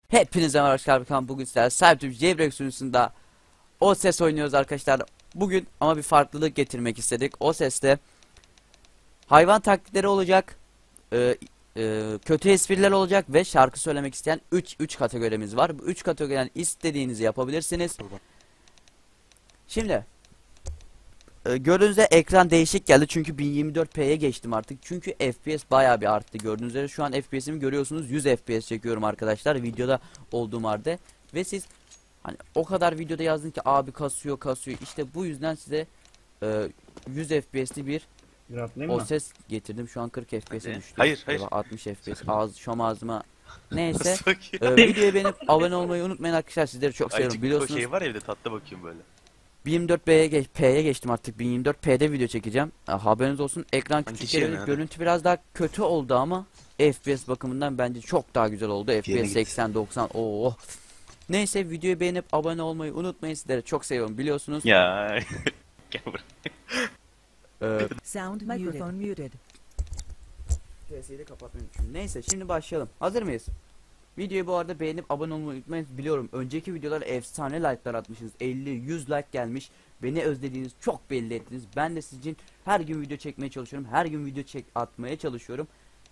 Hepinize merhaba arkadaşlar. Bugün sizlerle Cybertube Jailbreak sunucusunda o ses oynuyoruz arkadaşlar. Bugün ama bir farklılık getirmek istedik. O seste hayvan taklitleri olacak, kötü espriler olacak ve şarkı söylemek isteyen 3 kategorimiz var. Bu 3 kategoriden istediğinizi yapabilirsiniz. Şimdi gördüğünüz üzere ekran değişik geldi çünkü 1024p'ye geçtim artık. Çünkü FPS bayağı bir arttı. Gördüğünüz üzere şu an FPS'imi görüyorsunuz. 100 FPS çekiyorum arkadaşlar videoda olduğum halde. Ve siz hani o kadar videoda yazdın ki abi kasıyor. İşte bu yüzden size 100 FPS'li bir o ses getirdim. Şu an 40 FPS'e düştü. Hayır. 60 FPS. Şom ağzıma. Neyse. Videoyu beğenip abone olmayı unutmayın arkadaşlar. Sizleri çok seviyorum. Biliyorsunuz. Şey var evde tatlı bakayım böyle. 1024P'ye geçtim artık. 1024P'de video çekeceğim. Haberiniz olsun. Ekran küçük gelebilir. Görüntü biraz daha kötü oldu ama FPS bakımından bence çok daha güzel oldu. FPS 80-90. Oo. Neyse videoyu beğenip abone olmayı unutmayın. Sizleri çok seviyorum biliyorsunuz. Ya. Gel buraya. Sound microphone muted. PS'yi de kapatmayı unutmayın. Neyse şimdi başlayalım. Hazır mıyız? Videoyu bu arada beğenip abone olmayı unutmayın. Biliyorum önceki videolar efsane like'lar atmışsınız. 50-100 like gelmiş. Beni özlediğiniz çok belli ettiniz. Ben de sizin için her gün video çekmeye çalışıyorum. Her gün video atmaya çalışıyorum.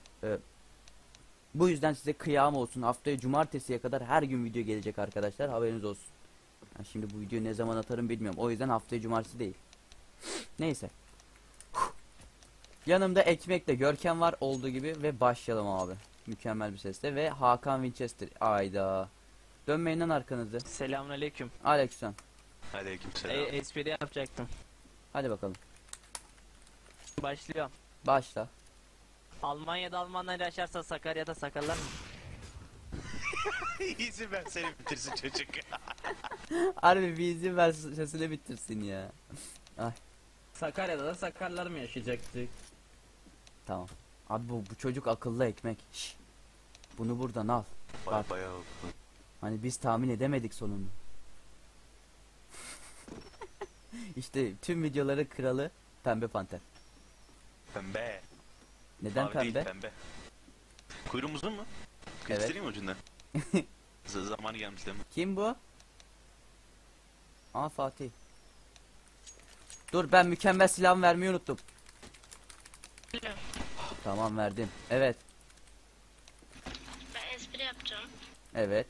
Bu yüzden size kıyam olsun. Haftaya cumartesiye kadar her gün video gelecek arkadaşlar. Haberiniz olsun. Yani şimdi bu videoyu ne zaman atarım bilmiyorum. O yüzden haftaya cumartesi değil. Neyse. Yanımda Ekmek'le Görkem var olduğu gibi ve başlayalım abi. Mükemmel bir sesle ve Hakan Winchester. Ayda. Dönmeyin lan arkanızı. Selamünaleyküm. Aleykümselam. Aleykümselam. Espri yapacaktım. Hadi bakalım. Başlıyorum. Başla. Almanya'da Almanlar yaşarsa Sakarya'da Sakarlar mı? İzin ver seni bitirsin çocuk. Harbi bir izin ver sesini bitirsin ya. Ay Sakarya'da da Sakarlar mı yaşayacaktı? tamam. Abi bu çocuk akıllı Ekmek. Şş. Bunu buradan al. Bak. Bayağı oldu. Hani biz tahmin edemedik sonunu. İşte tüm videoları kralı Pembe Panter. Pembe. Neden Mavi pembe? değil, pembe. Kuyruğum uzun mu? Evet. Göstereyim mi ucundan? Zamanı gelmiş değil mi? Kim bu? Aa Fatih. Dur ben mükemmel silahımı vermeyi unuttum. Tamam verdim. Evet. Ben espri yapacağım. Evet.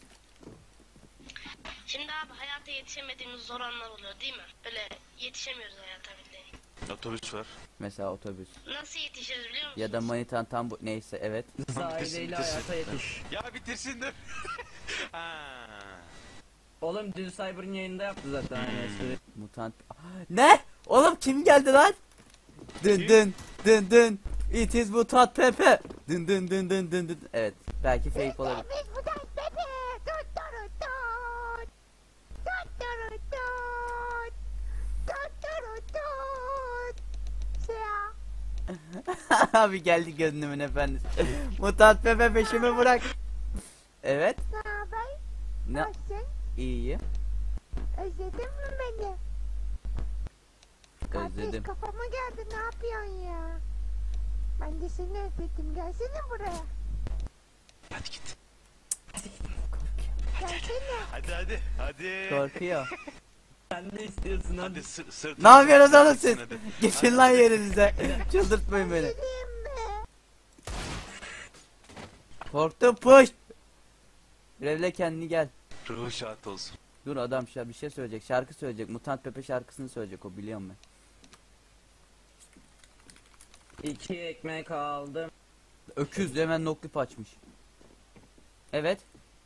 Şimdi abi hayata yetişemediğimiz zor anlar oluyor değil mi? Böyle yetişemiyoruz hayata billahi. Otobüs var. Mesela otobüs. Nasıl yetişiriz biliyor musun? Ya da manitan tam bu neyse evet. Zaideyle hayata yetiş. Ya bitirsin de. Ha. Oğlum dün Cyber'ın yayında yaptı zaten aynı espri. Mutant. Ne? Oğlum kim geldi lan? Dın dın dın dın. It is mutant Pepe. Dın dın dın dın dın dın. Evet. Belki fake olabilir. Abi geldi gönlümün efendisi. Mutant Pepe peşimi bırak. Evet. Ne? İyi. Özledin mi beni? Özledim. Kafama geldi, ne yapıyorsun ya? Ben de seni özledim, gelsene buraya. Hadi git. Gelsene. Hadi. Korkuyor. Sen ne istiyorsun Hadi hadi? sırtını. Ne yapıyorsunuz oğlum siz? Hadi. Geçin lan yerinize. Çıldırtmayın beni. Geleyim mi? Korktum push. Revle kendini gel. Ruhu şahat olsun. Dur adam bir şey söyleyecek. Şarkı söyleyecek. Mutant Pepe şarkısını söyleyecek o biliyorum ben. 2 ekmek aldım. Öküz hemen noklip açmış. Evet.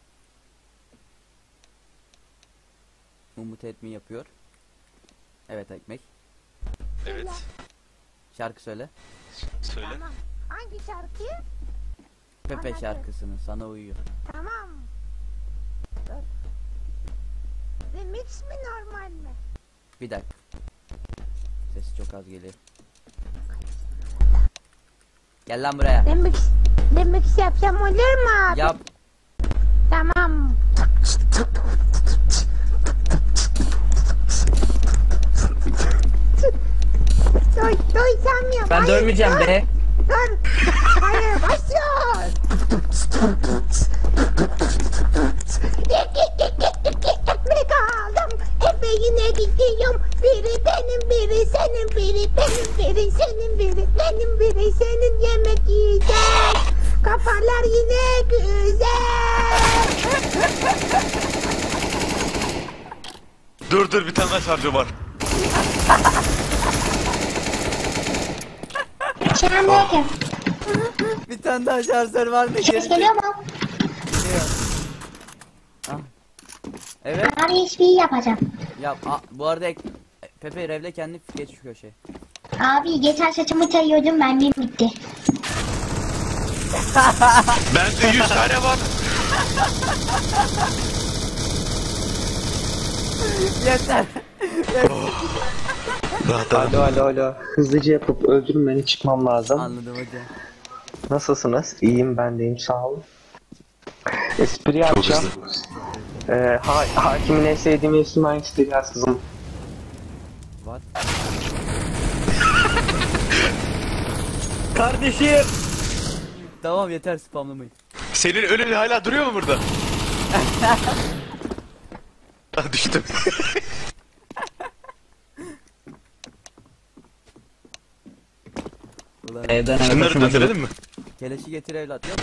Umut etmi yapıyor. Evet Ekmek. Evet. Şarkı söyle. Söyle. Tamam. Hangi şarkıyı? Pepe Anladım. şarkısını sana uyuyor. Tamam. Dur. Remix mi, normal mi? Bir dakika. Sesi çok az geliyor. Gel lan buraya. Remix yapsam olur mu abi? Yap. Tamam. Doysamıyorum. Ben dövmeyeceğim be. Dur. Hayır, başlıyor. biri, senin biri, benim biri, senin yemek yiyeceğiz. Kafalar yine güzel. Dur bir tane daha şarjı var. Selamünaleyküm. Bir tane daha şarjör var mı? Ses geliyor mu? Evet. Abi hiçbir yapacağım. Ya bu arada Pepe Revle kendi geç şu köşeye. Abi geçen saçımı tarıyordum, benliğim bitti. Bende 100 tane var. Yeter. Rahat. Alo. Hızlıca yapıp öldürün beni, çıkmam lazım. Anladım hocam. Nasılsınız? İyiyim, ben deyim, sağ olun. Espri yapacağım. Hakimin en sevdiğim mevsim hangisidir yaz kızım? What? Kardeşim. Tamam yeter spamlamayın. Senin ölün hala duruyor mu burada? Düştüm. Ulan Evden eve Şunları taşıma döndürelim mi? keleşi getir evlat yok mu?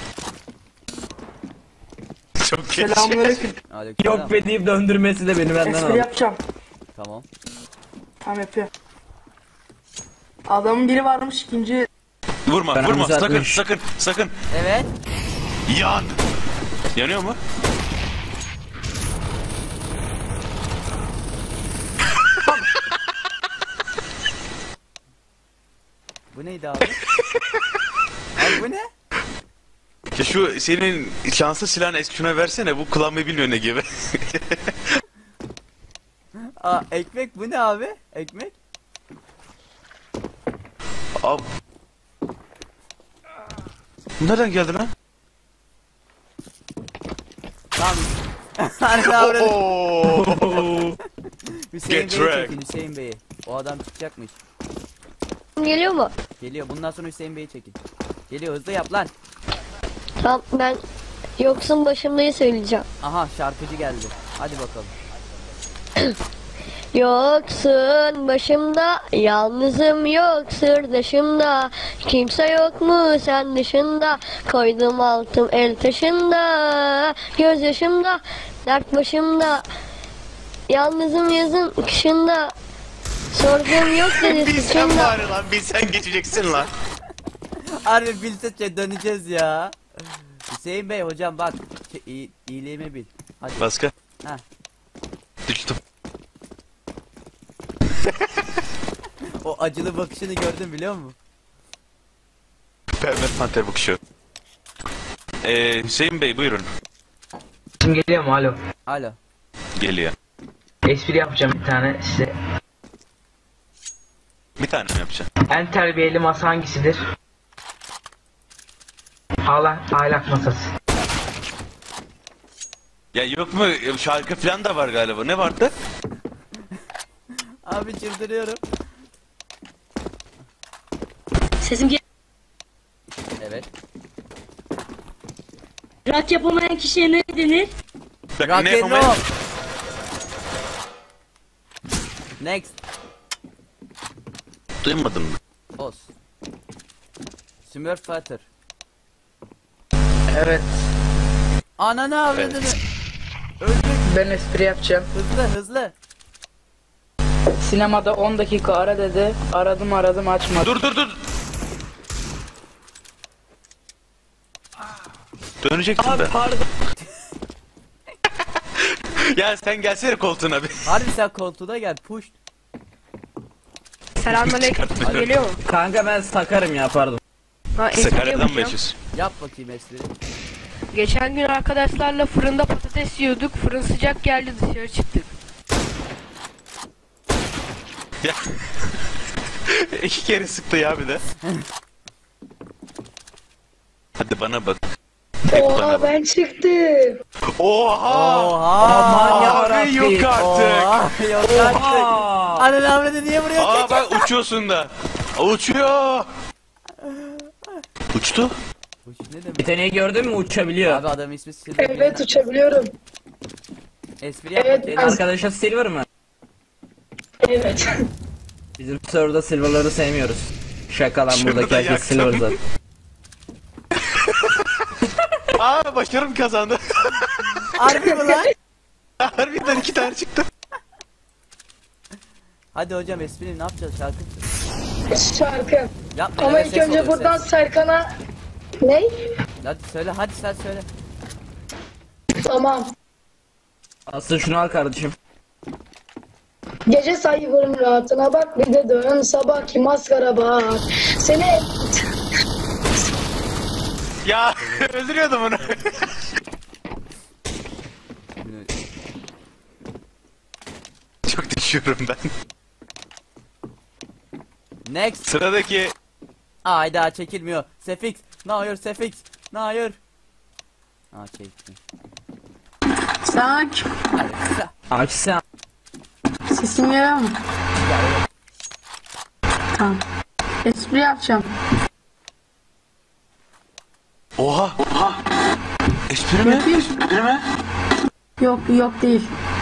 Çok geç. Selamünaleyküm. Aleykümselam. Yok be deyip döndürmesi de beni benden Espri aldı. yapacağım. Tamam. Tamam yapıyor. Adamın biri varmış, ikinci Vurma Paramızı sakın atmış. sakın. Evet. Yan. Yanıyor mu? Bu neydi abi? Abi bu ne? Ya şu senin şanslı silahını eski şuna versene, bu kullanmayı bilmiyor ne gibi. Aa ekmek bu ne abi? Ekmek? Abi. Bu nereden geldi lan? Tamam. Hani avradı. Oo. Hüseyin Get Bey'i wrecked. çekin Hüseyin Bey'i. O adam çıkacakmış. Geliyor mu? Geliyor. Bundan sonra Hüseyin Bey'i çekin. Geliyor hızlı yap lan. Tamam ben yoksun başımdayı söyleyeceğim. Aha şarkıcı geldi. Hadi bakalım. Yoksun başımda, yalnızım yok sırdaşımda. Kimse yok mu sen dışında? Koydum altım el taşında. Gözyaşımda, dert başımda. Yalnızım yazın kışında. Sorduğum yok dedi Bir sen sıçında. var lan, bir sen geçeceksin lan. Harbi bilse döneceğiz ya. Hüseyin Bey hocam bak. İyiliğimi bil. Hadi. Başka? Heh. Düştüm. O acılı bakışını gördün biliyor musun? Pembe panter bakışı. Hüseyin Bey buyurun. Kim geliyor mu? Alo. Alo. Geliyor. Espri yapacağım bir tane size. Bir tane mi yapacaksın? En terbiyeli masa hangisidir? Ahlak masası. Ya yok mu şarkı falan da var galiba. Ne vardı? Abi çıldırıyorum. Sesim gel. Evet. Rock yapamayan kişiye ne denir? Bak, Rock ne and yapamaya- roll. Next. Duymadın mı? Os. Smurf Fatter. evet, Ananı avradını. Evet. Öldük. ben espri yapacağım. Hızlı. Sinemada 10 dakika ara dedi. Aradım açmadı. Dur. Dönecektim Abi ben. pardon. Ya sen gelsene koltuğuna bir. Harbi sen koltuğuna gel. Push. Selamünaleyküm. Geliyor mu? Kanka ben sakarım ya pardon. Ha, espri Sakarya'dan mı yapacağım. yaşıyorsun? Yap bakayım espri. Geçen gün arkadaşlarla fırında patates yiyorduk. Fırın sıcak geldi, dışarı çıktık. Ya. 2 kere sıktı ya bir de. Hadi bana bak. Tek bana bak. Ben çıktım. Oha! Oha. Abi yok artık. Oha. Yok artık. Ananı avradını niye vuruyor? Aa bak uçuyorsun da. Uçuyor. Uçtu. Push ne demek? Yeteneği gördün mü, uçabiliyor. Abi adamın ismi Silver. Evet, uçabiliyorum. Espri yap Evet, bakayım. Arkadaşa Silver mı? Evet. Bizim serverda silverları sevmiyoruz. Şaka lan, buradaki Şurada herkes silver yaktım. zaten. Aa başarım kazandı. Harbi mi lan? Harbiden 2 tane çıktı. Hadi hocam espri ne yapacağız şarkı? Şarkı. Yapma. Ama evet, ilk ses önce oluyor, buradan ses. Serkan'a... Ne? Hadi söyle, hadi sen söyle. Tamam. Aslı şunu al kardeşim. Gece sayıvırın rahatına bak, bir de dön sabahki maskara bak. Seni... Ya öldürüyordum onu. Çok düşüyorum ben. Next. Sıradaki Ayda çekilmiyor. Sefix. Hayır Sefix. Hayır. Aa çekti. Sak. Aksa. Sesim geliyor mu? Tamam. Espri yapacağım. Oha. Espri mi? Espri mi? Yok değil.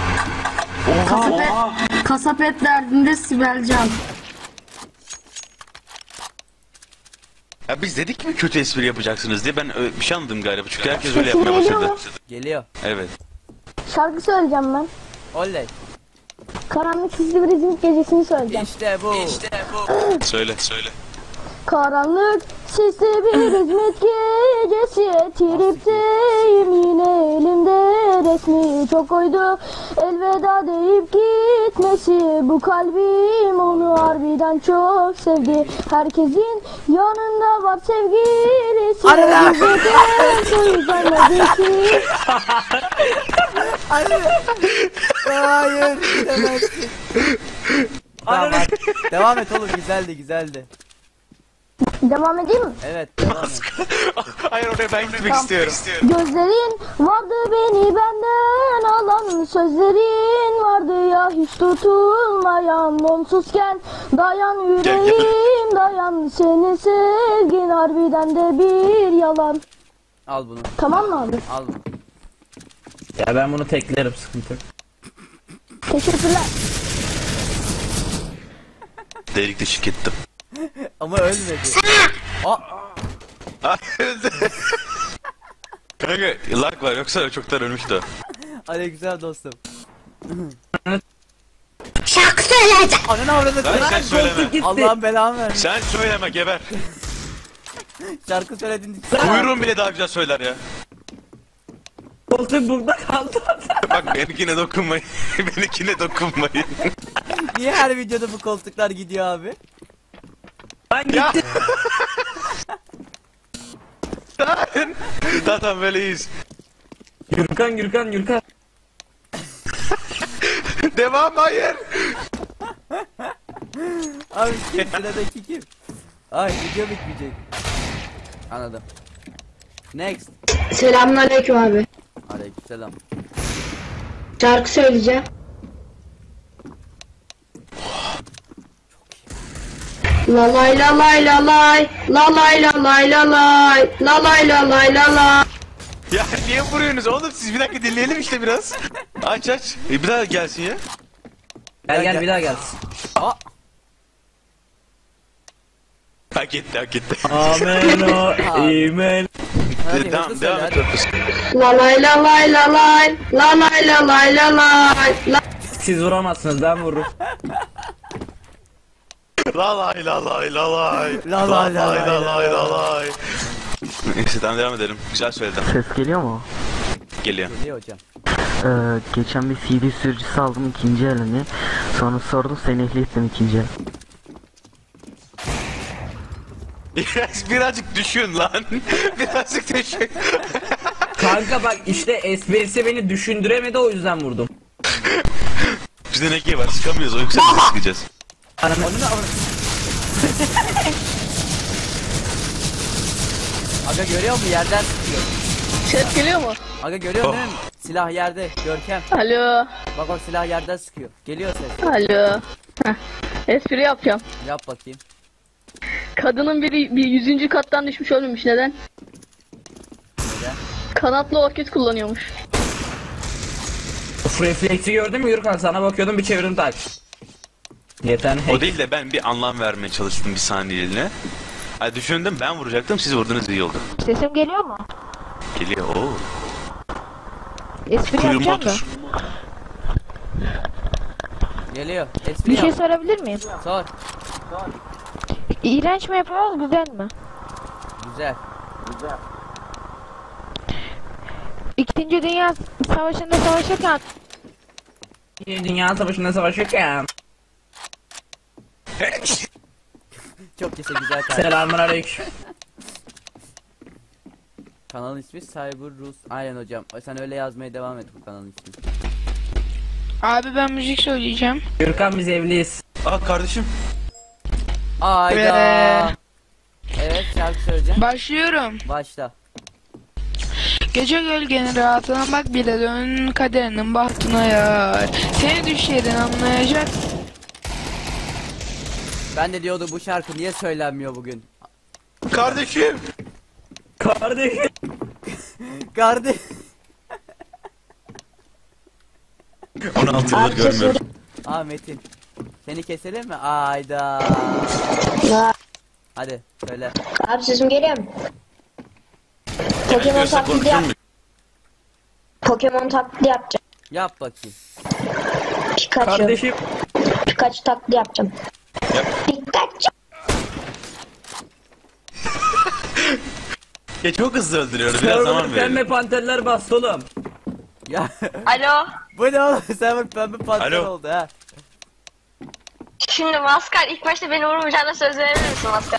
Kasap et derdinde Sibelcan. Ya biz dedik mi kötü espri yapacaksınız diye, ben bir şey anladım galiba çünkü herkes öyle yapmaya başladı. Geliyor. Evet. Şarkı söyleyeceğim ben. Oley. Karanlık sisli bir İzmit gecesini söyleyeceğim. İşte bu. Söyle. Karanlık sisli bir İzmit gecesi, tripteyim yine elimde resmi çok koydu. Elveda deyip gitmesi, bu kalbim onu harbiden çok sevdi. Herkesin yanında var sevgilisi. Hayır. Demezsin. Tamam, hadi. Devam et oğlum, güzeldi. Devam edeyim mi? Evet, devam et. Hayır, oraya ben gitmek istiyorum. Gözlerin vardı beni benden alan, sözlerin vardı ya hiç tutulmayan. Onsuzken dayan yüreğim dayan, senin sevgin harbiden de bir yalan. Al bunu. Tamam mı abi? Al bunu. Ya ben bunu teklerim, sıkıntı yok. Teşekkürler. Delik deşik ettim. Ama ölmedi. Aa, Kanka lag var, yoksa çoktan ölmüştü. aleykümselam dostum. Şarkı söyleyeceğim. Ananı avradı. Lan sen söyleme. Allah'ın belanı versin. Sen söyleme, geber. Şarkı söyledin. Kuyruğun bile daha güzel söyler ya. Koltuk burada kaldı. Bak benimkine dokunmayın. Benimkine dokunmayın. Niye her videoda bu koltuklar gidiyor abi? Ben gittim. Tamam böyleyiz. Gürkan. Devam, hayır. Abi sıradaki kim? Ay video bitmeyecek. Anladım. Next. Selamünaleyküm abi. Aleykümselam. Şarkı söyleyeceğim. La lay la lay la lay, la lay la lay la lay, la lay la lay la lay. Ya niye vuruyorsunuz oğlum siz, bir dakika dinleyelim işte biraz. Aç. Bir daha gelsin ya. Gel bir daha gelsin. Aa, Hak etti. Amen o amen. hadi Tamam hızlı devam söyle, et. hadi. La lay la lay la lay, la lay la lay la lay. La Siz vuramazsınız, ben vururum. La lay. La lay. Neyse tamam devam edelim. Güzel söyledin. Ses geliyor mu? Geliyor. Geliyor hocam. Geçen bir CD sürücüsü aldım ikinci elini. Sonra sordum sen ehliyetsin ikinci el. Birazcık düşün lan. Birazcık düşün. Kanka bak işte esprisi beni düşündüremedi, o yüzden vurdum. Bizde ne ki var, sıkamıyoruz, o yüksek sıkacağız. Onu ne avradı? Aga görüyor musun, yerden sıkıyor. Ses geliyor mu? Aga görüyor musun? Silah yerde, Görkem. Alo. Bak silah yerden sıkıyor. Geliyor ses. Alo. Heh. Espri yapacağım. Yap bakayım. Kadının biri bir 100. kattan düşmüş, ölmemiş. Neden? Neden? Kanatlı orket kullanıyormuş. Of, refleksi gördün mü Gürkan, sana bakıyordum bir çevirdim tak. Yeter. O değil de ben bir anlam vermeye çalıştım bir saniyeliğine. Ha, düşündüm ben vuracaktım, siz vurdunuz, iyi oldu. Sesim geliyor mu? Geliyor. Oo. Espri Kuyruğuma yapacağım da. otur. Geliyor. Espri Bir şey yap. sorabilir miyim? Sor. İğrenç mi yapıyoruz, güzel mi? Güzel. İkinci Dünya Savaşı'nda savaşırken Dünya Savaşı'nda savaşırken. Çok kısa güzel tarih. Selamünaleyküm. Kanalın ismi Cyber Rus. Aynen hocam. Sen öyle yazmaya devam et bu kanalın ismi. Abi ben müzik söyleyeceğim. Gürkan biz evliyiz. Aa kardeşim. Ayda. Evet şarkı söyleyeceğim. Başlıyorum. Başla. Gece gölgenin rahatına bak bir de dön kaderinin bahtına yar. Seni düşlerin anlayacak. Ben de diyordum bu şarkı niye söylenmiyor bugün? Kardeşim. Kardeşim. Kardeş. 16 yıldır görmüyorum. Aa Metin. Seni keselim mi? Ayda. Hadi söyle. Abi sesim geliyor mu? Pokemon Gelmiyorsa taklidi korkuyor yap. muyum? Pokemon taklidi yapacağım. Yap bakayım. Pikachu. Kardeşim. Pikachu taklidi yapacağım. Pikachu. Ya çok hızlı öldürüyoruz, biraz zaman Pembe verelim. panterler bastı oğlum. Ya Alo. bu ne oğlum? Sen pembe patron Alo. oldu ha. Şimdi Maskar ilk başta beni vurmayacağına söz verebilir misin Maskar?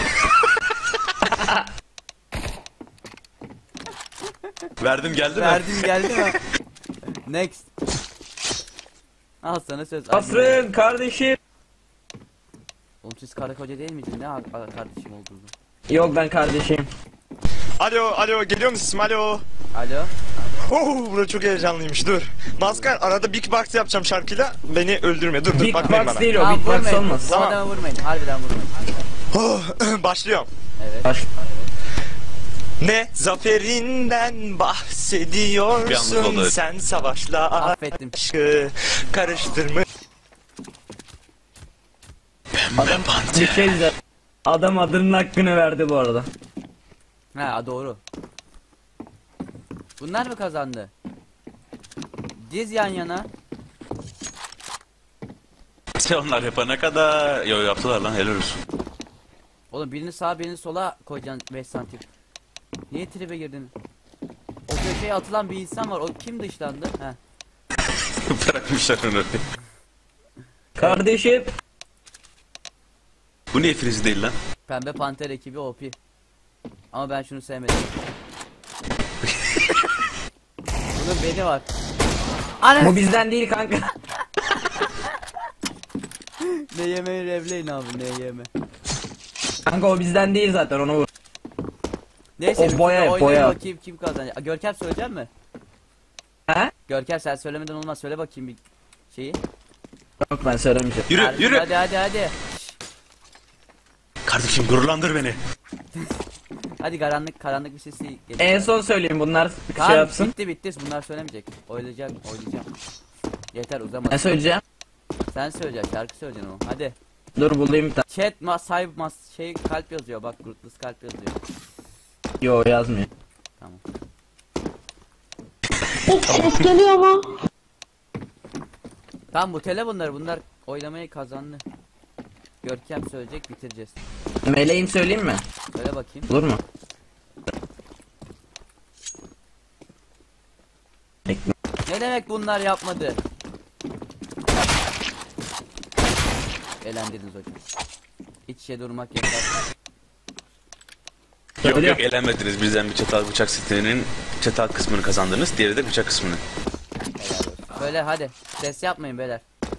Verdim, geldi mi? Verdim geldi mi? Next. Al sana söz. Asrın kardeşim. Oğlum siz karı koca değil miydin? Ne kardeşim olduğunu? Yok ben kardeşim. Alo geliyor musun? Alo. Alo. Burada çok heyecanlıymış, dur. Maskar arada Big Box yapacağım şarkıyla, beni öldürme, dur Big bakmayın Box bana. değil o, Tamam Big Box vurmayın. olmaz. Bu Tamam. adamı vurmayın. Harbiden vurmayın. Başlıyorum. Evet. Baş. Ne zaferinden Bir anda bahsediyorsun oldu. sen, savaşla Affettim. aşkı karıştırmış. Adam bir şey güzel. Adam adının hakkını verdi bu arada. Ha doğru. Bunlar mı kazandı? Diz yan yana. Sen onlar yapana kadar... Yo yaptılar lan, helal olsun. Oğlum birini sağa birini sola koyacaksın 5 santim. Niye tribe girdin? O köşeye atılan bir insan var. O kim dışlandı? He. Bırakmışlar onu. Kardeşim. Bu niye frizi değil lan? Pembe Panter ekibi OP. Ama ben şunu sevmedim. Bunun beni var. Bu bizden değil kanka. Ne yemeği revleyin abi, ne yeme. Kanka o bizden değil zaten, onu vur. Neyse O boya, oynayın boya. bakayım kim kazanacak. Görkem söyleyecek mi? He? Görkem sen söylemeden olmaz, söyle bakayım bir şeyi. Yok ben söylemeyeceğim. Yürü Hadi, yürü. hadi. Kardeşim gururlandır beni. Hadi karanlık bir sesi geliyor. En son söyleyeyim, bunlar Tamam, şey yapsın. bitti bunlar söylemeyecek. Oylayacağım. Yeter uzama. Ne söyleyeceğim? Sen söyleyeceksin, şarkı söyleyeceksin o. Hadi. Dur bulayım bir tane. Chat şey kalp yazıyor, bak Ruthless kalp yazıyor. Yo yazmıyor. Tamam. Ses geliyor mu? Tamam bu bunlar oylamayı kazandı. Görkem söyleyecek, bitireceğiz. Meleğim söyleyeyim mi? Söyle bakayım. Olur mu? Ne demek bunlar yapmadı? Elendiniz hocam. İç içe durmak yeter. Yok elenmediniz, bizden bir çatal bıçak setinin çatal kısmını kazandınız, diğeri de bıçak kısmını. Söyle hadi. Ses yapmayın beyler.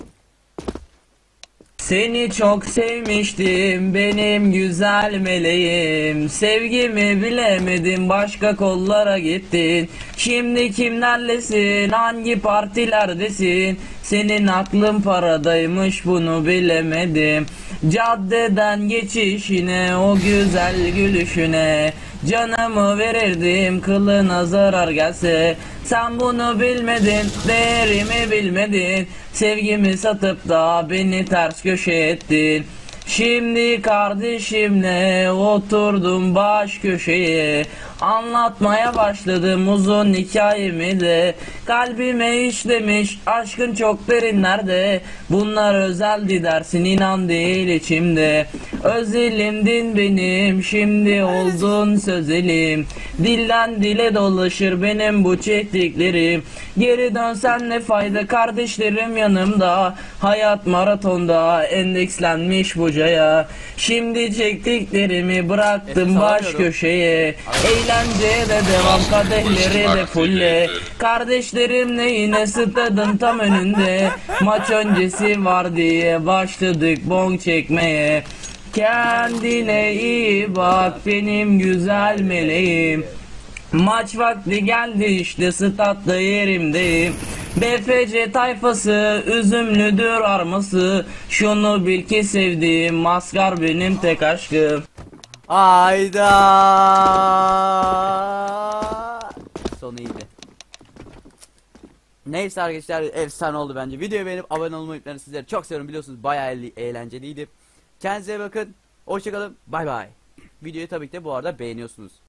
Seni çok sevmiştim benim güzel meleğim. Sevgimi bilemedim, başka kollara gittin. Şimdi kimlerlesin, hangi partilerdesin? Senin aklın paradaymış, bunu bilemedim. Caddeden geçişine, o güzel gülüşüne, Canımı verirdim kılına zarar gelse. Sen bunu bilmedin, değerimi bilmedin. Sevgimi satıp da beni ters köşe ettin. Şimdi kardeşimle oturdum baş köşeye. Anlatmaya başladım uzun hikayemi de. Kalbime işlemiş aşkın çok derinlerde. Bunlar özeldi dersin, inan değil içimde. Özelimdin benim, şimdi oldun sözelim. Dilden dile dolaşır benim bu çektiklerim. Geri dönsen ne fayda, kardeşlerim yanımda. Hayat maratonda endekslenmiş bucaya. Şimdi çektiklerimi bıraktım baş köşeye. Eğlenceye de devam, kadehleri de fulle. Kardeşlerimle yine stadın tam önünde. Maç öncesi var diye başladık bong çekmeye. Kendine iyi bak benim güzel meleğim. Maç vakti geldi işte, statta yerimdeyim. BFC tayfası üzümlüdür arması. Şunu bil ki sevdiğim Maskar benim tek aşkım. Ayda. Sonu iyiydi. Neyse arkadaşlar, efsane oldu bence. Videoyu beğenip abone olmayı unutmayın. Sizleri çok seviyorum, biliyorsunuz bayağı eğlenceliydi. Kendinize bakın. Hoşçakalın. Bay bay. Videoyu tabii ki de bu arada beğeniyorsunuz.